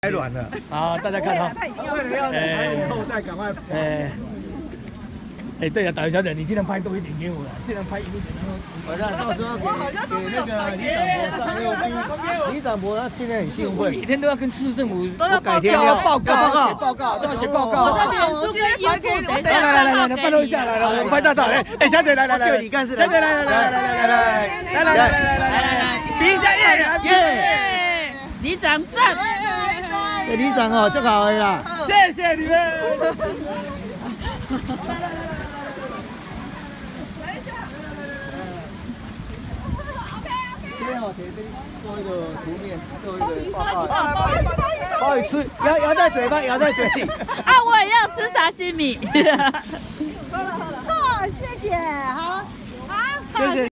太软了。 好，大家看哈。 为了要财务后代，赶快。 对了，导游小姐，你尽量拍多一点给我啦，尽量拍一点，然后好像到时候给那个李长博上 LB， 李长博他今天很兴奋， 每天都要跟市政府， 我改天要报告，写报告，都要写报告。 我这脸书跟衣服，等一下， 来，拜托一下，来，我们拍照照，哎，小姐来， 对李干事， 小姐来，比一下耶， 里长赞， 里长哦，就好了啦， 谢谢你们。 这边哦，可以做一个图面，做一个报告，包你吃，咬在嘴巴，咬在嘴里。 啊，我也要吃沙西米。 喝了，谢谢，好， 谢谢。